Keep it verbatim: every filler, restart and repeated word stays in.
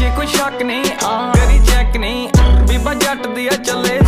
ਜੇ ਕੋਈ ਸ਼ੱਕ ਨਹੀਂ ਆ ਕਰੀ ਚੈੱਕ ਨਹੀਂ ਬੀਬਾ ਜੱਟ ਦੀ ਆ ਚੱਲੇ